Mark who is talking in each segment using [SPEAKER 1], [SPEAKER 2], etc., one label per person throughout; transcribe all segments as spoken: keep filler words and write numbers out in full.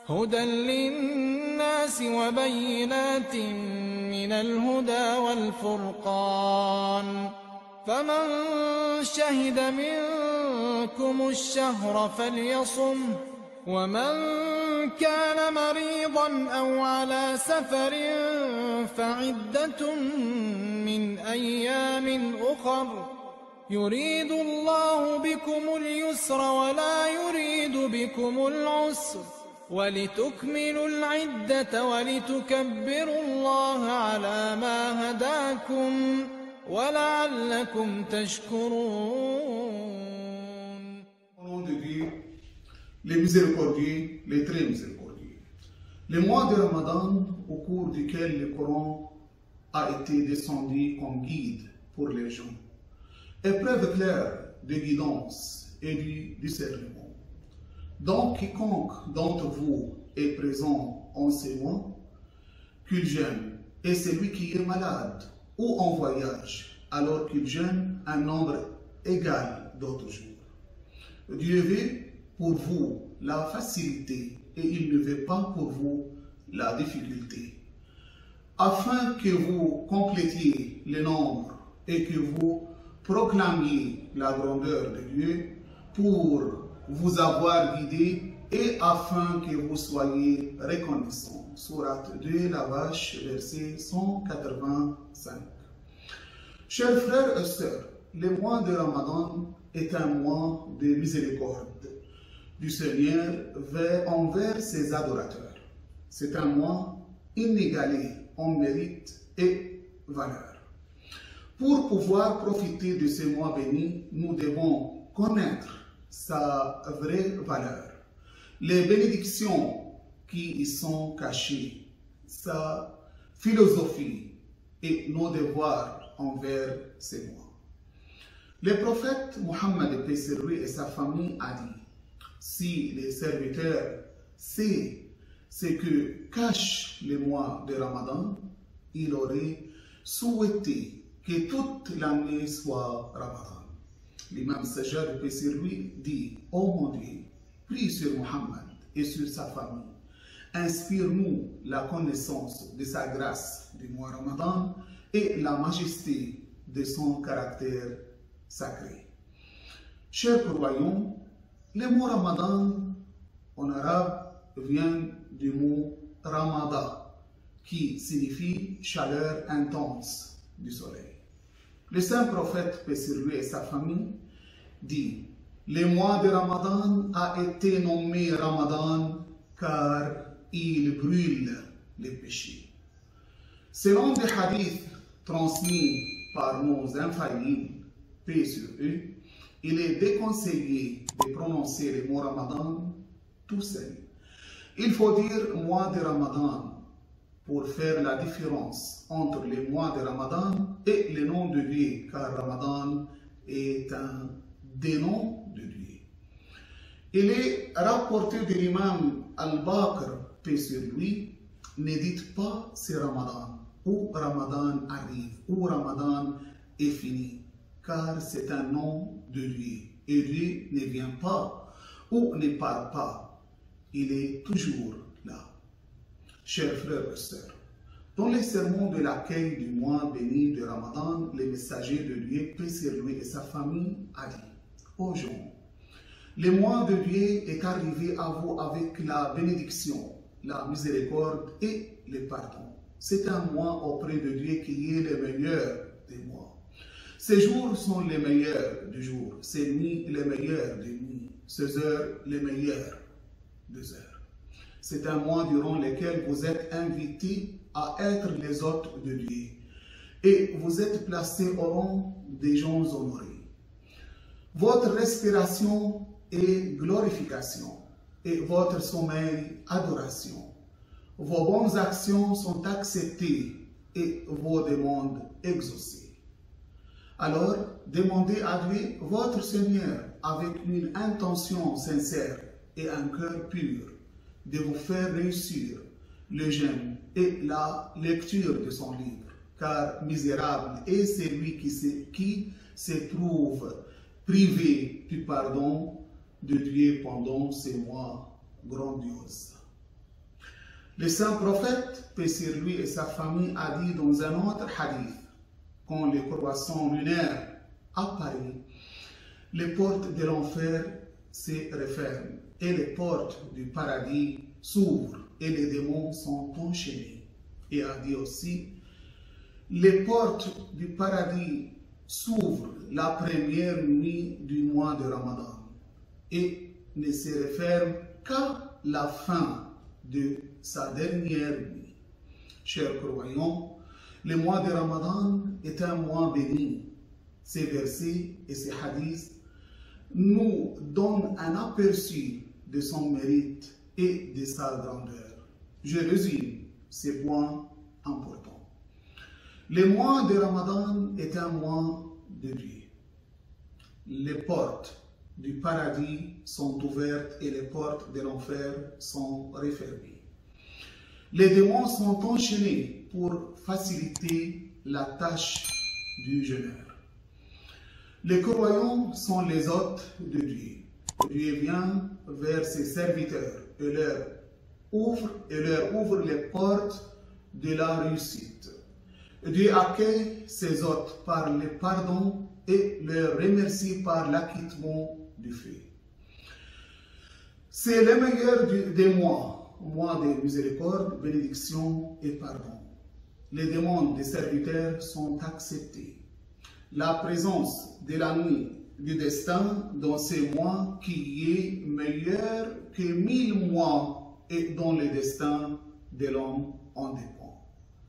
[SPEAKER 1] هدى للناس وبينات من الهدى والفرقان فمن شهد منكم الشهر فليصم ومن كان مريضا أو على سفر فعدة من أيام أخر يريد الله بكم اليسر ولا يريد بكم العسر ولتكملوا العدة ولتكبروا الله على ما هداكم ولعلكم تشكرون.
[SPEAKER 2] Au nom de Dieu, les miséricordieux, les très miséricordieux. Le mois de Ramadan, au cours duquel le Coran a été descendu comme guide pour les gens, épreuve claire de guidance et du discernement. Donc, quiconque d'entre vous est présent en ces mois, qu'il jeûne, et celui qui est malade ou en voyage, alors qu'il jeûne un nombre égal d'autres jours. Dieu veut pour vous la facilité et il ne veut pas pour vous la difficulté, afin que vous complétiez le nombre et que vous proclamiez la grandeur de Dieu pour vous avoir guidé et afin que vous soyez reconnaissants. Sourate deux, la vache, verset cent quatre-vingt-cinq. Chers frères et sœurs, le mois de Ramadan est un mois de miséricorde du Seigneur envers ses adorateurs. C'est un mois inégalé en mérite et valeur. Pour pouvoir profiter de ce mois béni, nous devons connaître sa vraie valeur, les bénédictions qui y sont cachées, sa philosophie et nos devoirs envers ces mois. Le prophète Mohammed paix sur lui et sa famille a dit: si les serviteurs savent ce que cache le mois de Ramadan, il aurait souhaité que toute l'année soit Ramadan. L'imam Sajjad paix sur lui dit: ô mon Dieu, prie sur Mohammed et sur sa famille. Inspire-nous la connaissance de sa grâce du mois Ramadan et la majesté de son caractère sacré. Chers croyants, le mot Ramadan en arabe vient du mot Ramada, qui signifie chaleur intense du soleil. Le saint prophète, paix sur lui et sa famille, dit: le mois de Ramadan a été nommé Ramadan car il brûle les péchés. Selon des hadiths transmis par nos infaillibles, paix sur eux, il est déconseillé de prononcer le mot Ramadan tout seul. Il faut dire mois de Ramadan pour faire la différence entre les mois de Ramadan et le nom de Dieu, car Ramadan est un des noms de Dieu. Il est rapporté de l'imam Al-Baqr, paix sur lui: ne dites pas c'est Ramadan, ou Ramadan arrive, ou Ramadan est fini, car c'est un nom de Dieu, et Dieu ne vient pas ou ne part pas, il est toujours là. Chers frères et sœurs, dans les sermons de l'accueil du mois béni de Ramadan, le messager de Dieu, paix sur lui et sa famille, a dit: ô gens, le mois de Dieu est arrivé à vous avec la bénédiction, la miséricorde et le pardon. C'est un mois auprès de Dieu qui est le meilleur des mois. Ces jours sont les meilleurs du jour, ces nuits les meilleures des nuits, ces heures les meilleures des heures. C'est un mois durant lequel vous êtes invités à être les hôtes de Dieu et vous êtes placés au rang des gens honorés. Votre respiration est glorification et votre sommeil adoration. Vos bonnes actions sont acceptées et vos demandes exaucées. Alors, demandez à Dieu, votre Seigneur, avec une intention sincère et un cœur pur, de vous faire réussir le jeûne et la lecture de son livre, car misérable est celui qui se, qui se trouve privé du pardon de Dieu pendant ces mois grandioses. Le saint prophète, paix sur lui et sa famille, a dit dans un autre hadith, quand les croissants lunaires apparaissent, les portes de l'enfer se referment et les portes du paradis s'ouvrent et les démons sont enchaînés. Et a dit aussi, les portes du paradis s'ouvrent la première nuit du mois de Ramadan et ne se referment qu'à la fin de sa dernière nuit. Chers croyants, le mois de Ramadan est un mois béni. Ces versets et ces hadiths nous donnent un aperçu de son mérite et de sa grandeur. Je résume ces points importants. Le mois de Ramadan est un mois de Dieu. Les portes du paradis sont ouvertes et les portes de l'enfer sont refermées. Les démons sont enchaînés pour faciliter la tâche du jeûneur. Les croyants sont les hôtes de Dieu. Dieu vient vers ses serviteurs et leur ouvre, et leur ouvre les portes de la réussite. Dieu accueille ses hôtes par le pardon et leur remercie par l'acquittement du fait. C'est le meilleur des mois, mois de miséricorde, bénédiction et pardon. Les demandes des serviteurs sont acceptées. La présence de la nuit du destin dans ces mois qui est meilleur que mille mois et dont le destin de l'homme en dépend.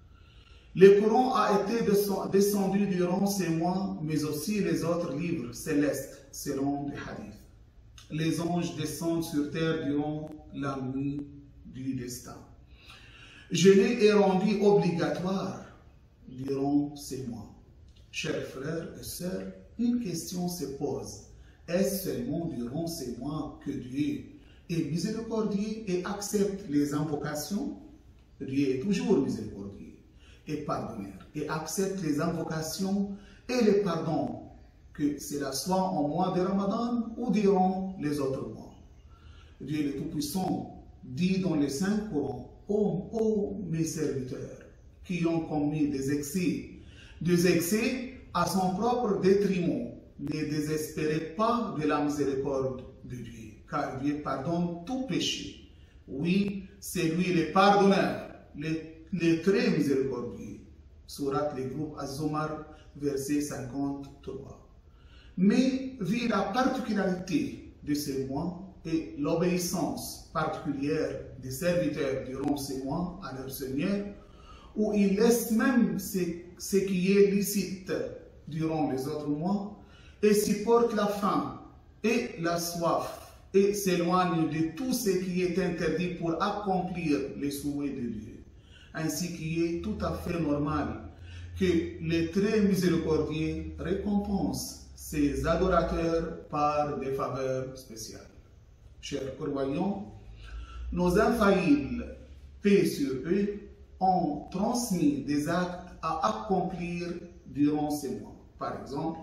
[SPEAKER 2] Le Coran a été descendu durant ces mois, mais aussi les autres livres célestes, selon les hadiths. Les anges descendent sur terre durant la nuit du destin. Jeûner est rendu obligatoire durant ces mois. Chers frères et sœurs, une question se pose. Est-ce seulement durant ces mois que Dieu est miséricordieux et accepte les invocations? Dieu est toujours miséricordieux et pardonneur et accepte les invocations et les pardons, que cela soit en mois de Ramadan ou durant les autres mois. Dieu le Tout-Puissant dit dans les Saints Corans, ô oh, oh, mes serviteurs qui ont commis des excès, des excès à son propre détriment, ne désespérez pas de la miséricorde de Dieu, car Dieu pardonne tout péché. Oui, c'est lui le pardonneur, le, le très miséricordieux. Sourate le groupe Az-Zumar, verset cinquante-trois. Mais vu la particularité de ces mois et l'obéissance particulière des serviteurs durant ces mois à leur Seigneur, où ils laissent même ce, ce qui est licite durant les autres mois, et supportent la faim et la soif, et s'éloignent de tout ce qui est interdit pour accomplir les souhaits de Dieu. Ainsi qu'il est tout à fait normal que les très miséricordieux récompensent ses adorateurs par des faveurs spéciales. Chers croyants, nos infaillibles, paix sur eux, ont transmis des actes à accomplir durant ces mois. Par exemple,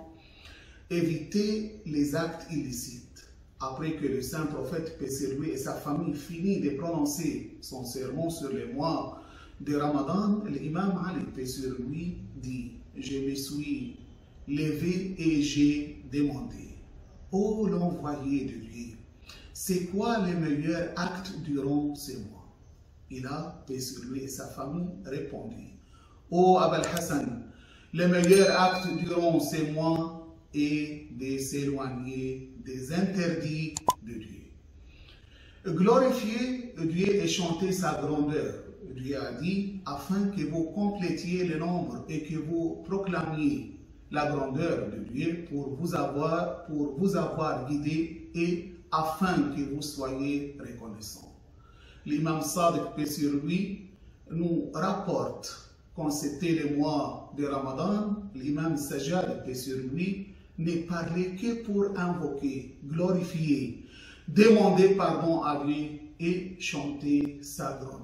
[SPEAKER 2] éviter les actes illicites. Après que le saint prophète, paix sur lui et sa famille, finit de prononcer son sermon sur les mois de Ramadan, l'imam Ali, paix sur lui, dit « Je me suis levé et j'ai demandé, ô l'envoyé de Dieu, c'est quoi les meilleurs actes durant ces mois ?» Il a, paix sur lui et sa famille, répondu, ô Abul Hassan, le meilleur acte durant ces mois est de s'éloigner des interdits de Dieu. Glorifier Dieu et chanter sa grandeur. Dieu a dit, afin que vous complétiez le nombre et que vous proclamiez la grandeur de Dieu pour vous avoir, pour vous avoir guidé et afin que vous soyez reconnaissants. L'imam Sadiq, paix sur lui, nous rapporte quand c'était le mois de Ramadan, l'imam Sajjad, paix sur lui, ne parlait que pour invoquer, glorifier, demander pardon à Dieu et chanter sa grandeur.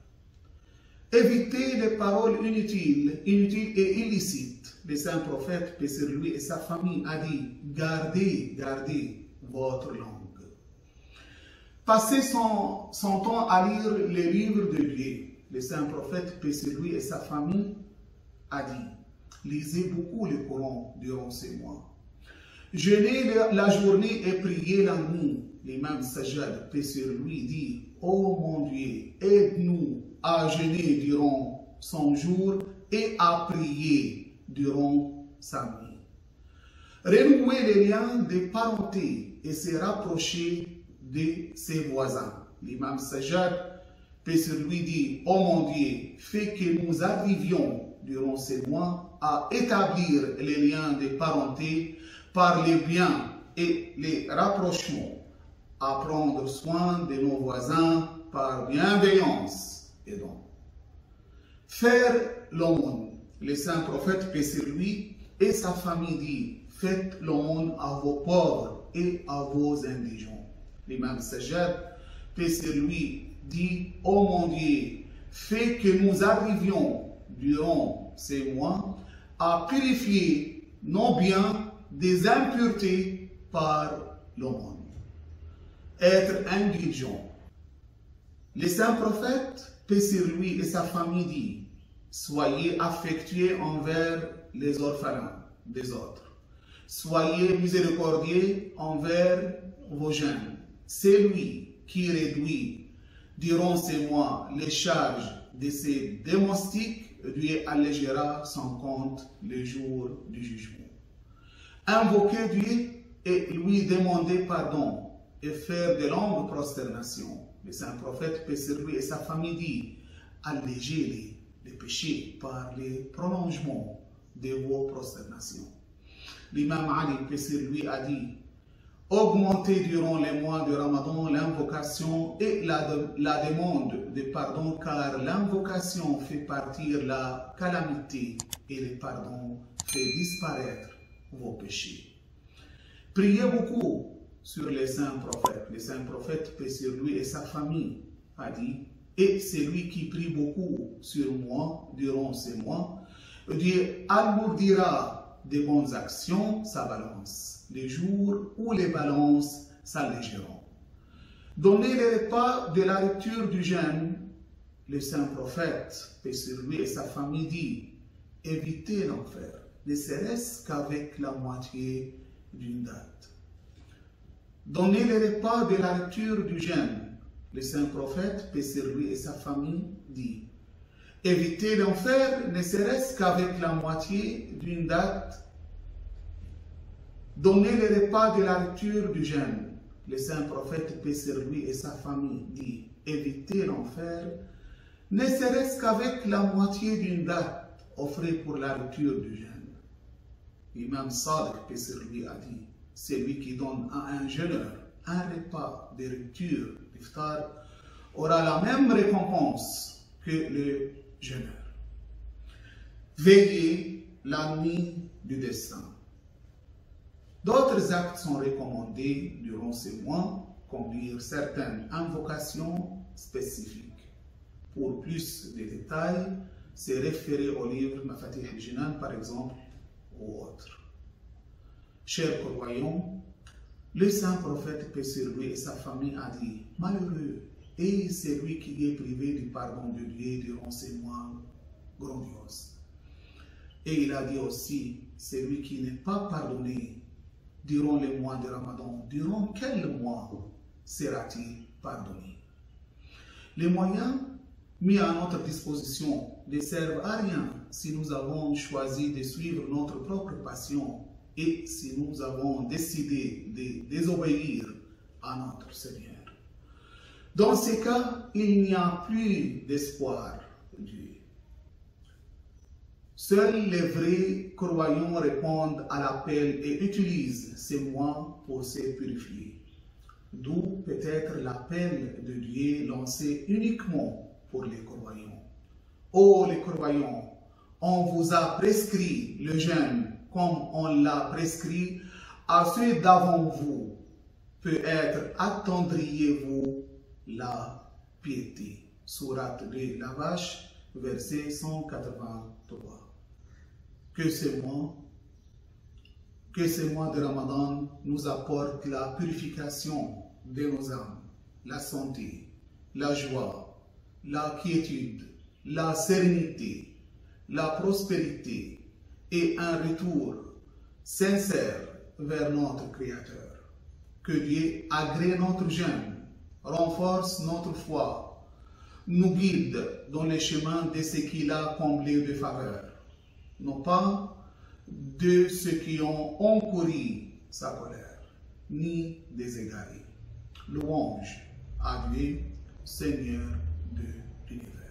[SPEAKER 2] Éviter les paroles inutiles, inutiles et illicites. Le saint prophète, paix sur lui et sa famille, a dit, gardez, gardez votre langue. passait son, son temps à lire les livres de Dieu. Le saint prophète, paix sur lui et sa famille, a dit, lisez beaucoup le Coran durant ces mois. Jeûnez la journée et priez la nuit. L'imam Sajjad, paix sur lui, dit, ô mon Dieu, aide-nous à jeûner durant son jour et à prier durant sa nuit. Renouer les liens de parenté et se rapprocher de ses voisins. L'imam Sajjad, paix sur lui, dit, ô mon Dieu, fais que nous arrivions durant ces mois à établir les liens de parenté par les biens et les rapprochements, à prendre soin de nos voisins par bienveillance et don. Faire l'aumône. Le saint prophète, paix sur lui, et sa famille dit, faites l'aumône à vos pauvres et à vos indigents. L'imam Sajjad, paix sur lui, dit, ô mon Dieu, fais que nous arrivions durant ces mois à purifier nos biens des impuretés par l'aumône. Être indulgent. Le saint prophète, paix sur lui et sa famille, dit, soyez affectueux envers les orphelins des autres. Soyez miséricordieux envers vos jeunes. C'est lui qui réduit durant ces mois les charges de ses domestiques, Dieu allégera son compte le jour du jugement. Invoquer Dieu et lui demander pardon et faire de longues prosternations. Le saint prophète, paix sur lui et sa famille, dit, allégez les, les péchés par les prolongements de vos prosternations. L'imam Ali, paix sur lui, a dit, augmentez durant les mois de Ramadan l'invocation et la, de, la demande de pardon, car l'invocation fait partir la calamité et le pardon fait disparaître vos péchés. Priez beaucoup sur les saints prophètes. Les saints prophètes, paix sur lui et sa famille, a dit, et celui qui prie beaucoup sur moi durant ces mois, Dieu alourdira de bonnes actions sa balance, les jours où les balances s'allégeront. Donnez les repas de la lecture du jeûne. Le saint prophète, paix sur lui et sa famille, dit, évitez l'enfer, ne serait-ce qu'avec la moitié d'une date. Donnez les repas de la lecture du jeûne. Le saint prophète, paix sur lui et sa famille, dit, évitez l'enfer, ne serait-ce qu'avec la moitié d'une date. Donnez les repas de la lecture du jeûne. Le saint prophète, paix sur lui et sa famille, dit, évitez l'enfer, ne serait-ce qu'avec la moitié d'une date offrée pour la lecture du jeûne. L'imam Sadiq, paix sur lui, a dit, celui qui donne à un jeûneur un repas de rupture d'iftar aura la même récompense que le jeûneur. Veillez la nuit du destin. D'autres actes sont recommandés durant ces mois, comme lire certaines invocations spécifiques. Pour plus de détails, c'est référé au livre Mafatih al-Jinan, par exemple, ou autres. Chers croyants, le saint prophète, paix sur lui et sa famille, a dit, malheureux est celui qui est privé du pardon de Dieu durant ces mois grandioses. Et il a dit aussi, celui qui n'est pas pardonné durant les mois de Ramadan, durant quel mois sera-t-il pardonné? Les moyens mis à notre disposition ne servent à rien si nous avons choisi de suivre notre propre passion et si nous avons décidé de désobéir à notre Seigneur. Dans ces cas, il n'y a plus d'espoir de Dieu. Seuls les vrais croyants répondent à l'appel et utilisent ces mois pour se purifier. D'où peut-être l'appel de Dieu lancé uniquement pour les croyants. Ô les croyants, on vous a prescrit le jeûne comme on l'a prescrit à ceux d'avant vous. Peut-être attendriez-vous la piété. Sourate de la Vache, verset cent quatre-vingt-trois. Que ce mois, que ce mois de Ramadan nous apporte la purification de nos âmes la santé, la joie, la quiétude, la sérénité, la prospérité et un retour sincère vers notre Créateur. Que Dieu agrée notre jeûne, renforce notre foi, nous guide dans les chemins de ce qu'il a comblé de faveur, non pas de ceux qui ont encouru sa colère, ni des égarés. Louange à Dieu, Seigneur de l'univers.